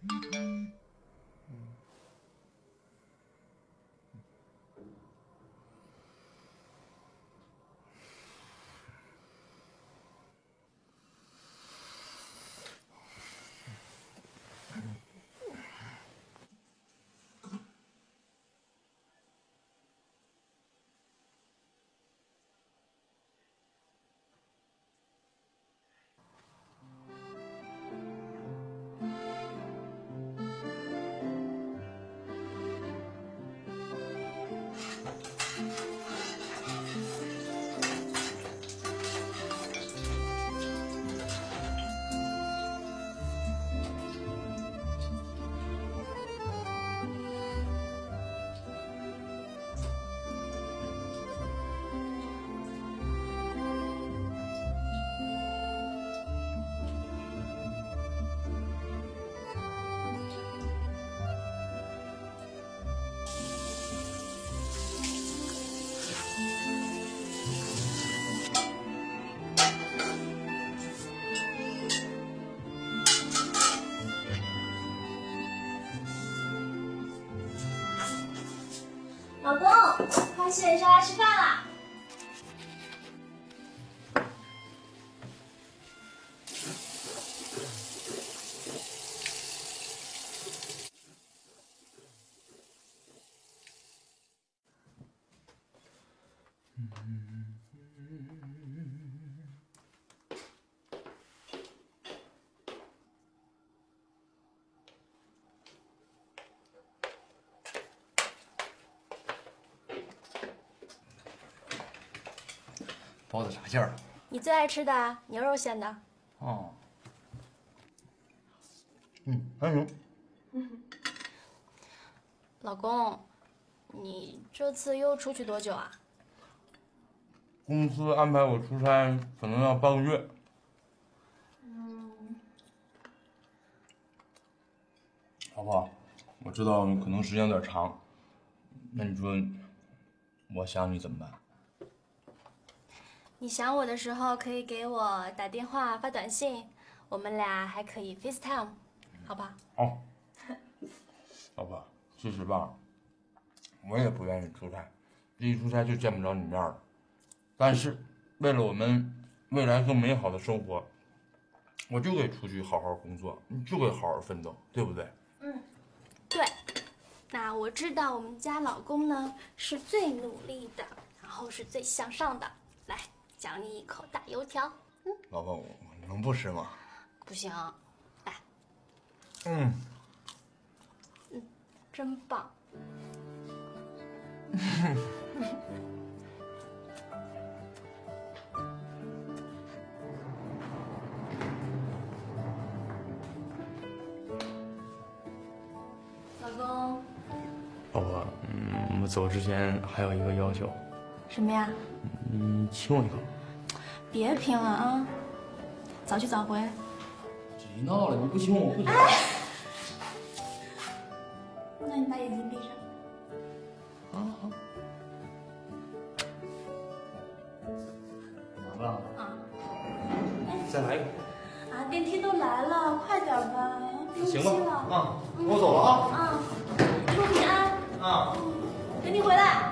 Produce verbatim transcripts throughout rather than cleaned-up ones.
老公，快洗脸刷牙吃饭啦！ 包的啥馅儿啊？ 你最爱吃的牛肉馅的。 哦。嗯，还行。 老公，你这次又出去多久啊？ 公司安排我出差，可能要半个月。 嗯。 老婆，我知道可能时间有点长，那你说我想你怎么办？ 你想我的时候可以给我打电话、发短信，我们俩还可以 FaceTime， 好吧？ 好。老婆，其实吧，我也不愿意出差，一出差就见不着你面了。但是为了我们未来更美好的生活，我就得出去好好工作，就得好好奋斗，对不对？ 嗯，对。那我知道我们家老公呢是最努力的，然后是最向上的。来，奖你一口大油条。嗯， 老婆，我能不吃吗？ 不行，来。 嗯。 嗯，真棒。老公。 老婆，嗯，我走之前还有一个要求。 什么呀？ 你亲我一口。 别拼了啊！早去早回。 别闹了，你不亲我，我不走。 哎，那你把眼睛闭上。 啊好。完了。 啊。 再来一口。 啊，电梯都来了，快点吧，不用行吧。 急了。 啊，我走了啊。 啊，一路平安。 啊。 等你回来。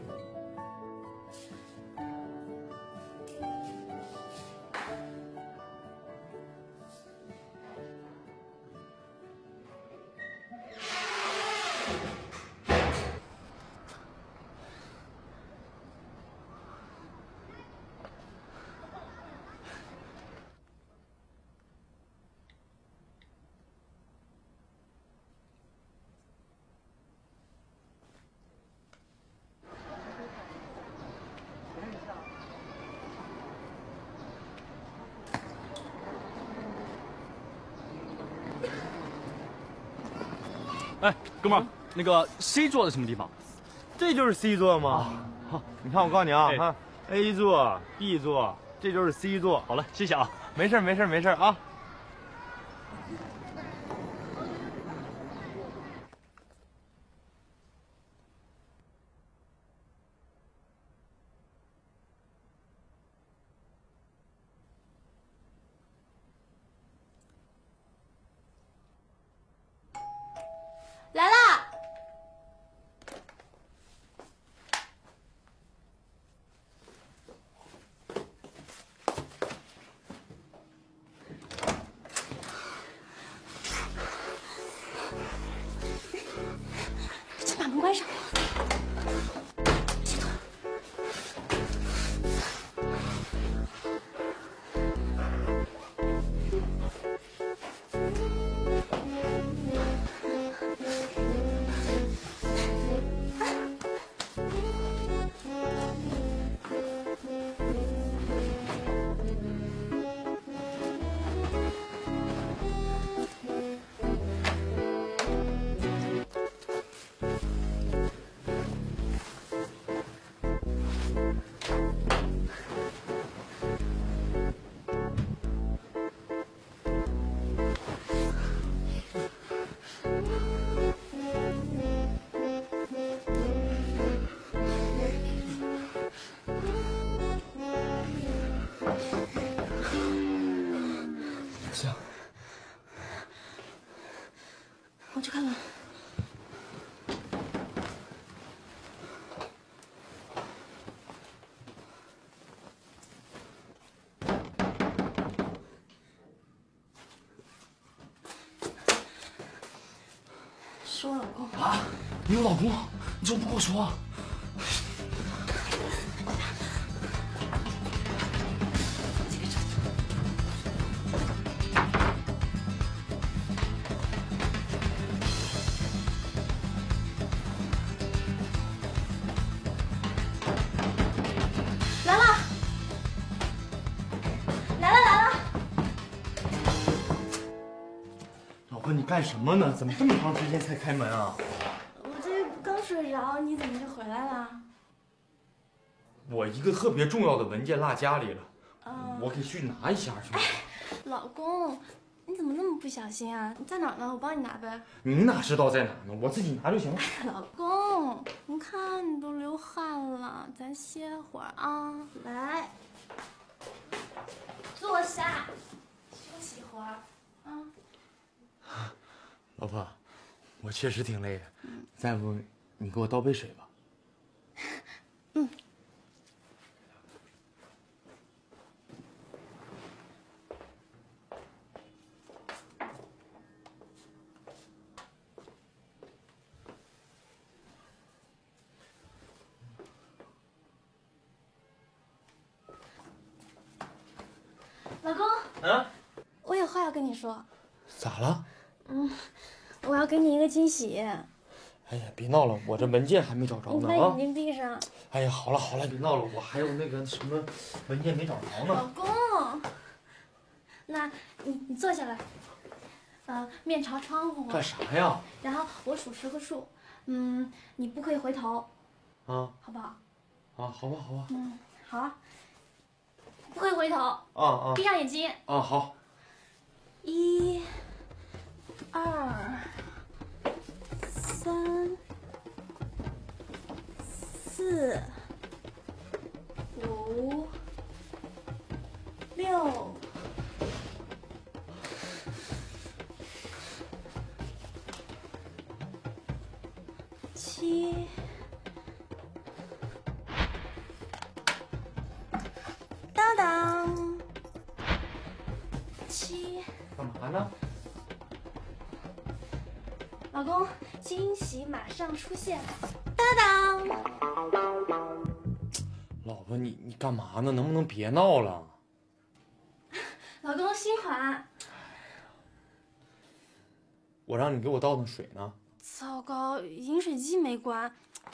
哎，哥们儿，那个 C 座的什么地方？ 这就是 C 座吗？好，你看我告诉你啊，看 A 座、B 座，这就是 C 座。 好了，谢谢啊。 没事没事没事啊。 去看看。是我老公啊！你有老公？你怎么不跟我说？ 来了，来了来了！ 老婆，你干什么呢？怎么这么长时间才开门啊？ 我这刚睡着，你怎么就回来了？ 我一个特别重要的文件落家里了， 啊， 我给去拿一下去。 老公，你怎么那么不小心啊？你在哪儿呢？我帮你拿呗。 你哪知道在哪呢？我自己拿就行了。 老公，你看你都流汗了，咱歇会儿啊。来，坐下，休息会儿啊。 老婆，我确实挺累的，再不你给我倒杯水吧。 嗯。老公， 啊？ 我有话要跟你说。 咋了？ 嗯，我要给你一个惊喜。 哎呀，别闹了，我这文件还没找着呢啊！ 你把眼睛闭上。 哎呀，好了好了，别闹了，我还有那个什么文件没找着老呢。 公，那你你坐下来，呃，面朝窗户。 干啥呀？ 然后我数十个数，嗯，你不可以回头， 啊好不好？ 啊，好吧好吧。 嗯，好啊。不可以回头。 啊啊闭上眼睛。 啊，好。 一、二、三、四、五、六、七。当当，七。 干嘛呢？ 老公，惊喜马上出现！当当。 老婆，你你干嘛呢？能不能别闹了？ 老公，新款。 我让你给我倒那水呢。 糟糕，饮水机没关。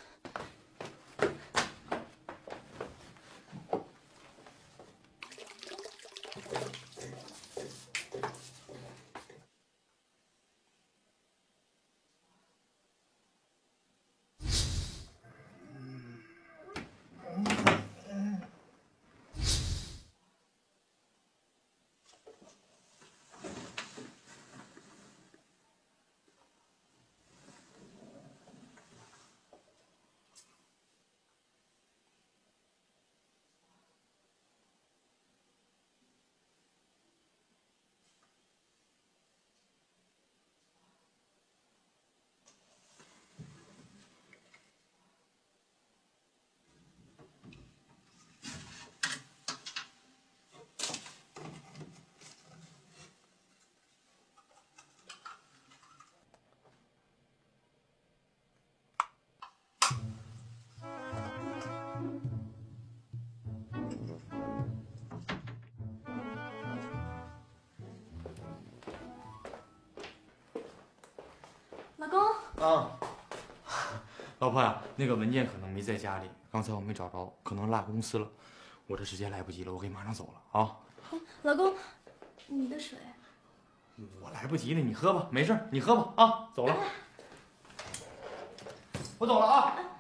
老公。 啊，老婆呀，那个文件可能没在家里，刚才我没找着，可能落公司了。我这时间来不及了，我给马上走了啊。 老公，你的水。 我来不及了，你喝吧，没事，你喝吧啊，走了，我走了啊。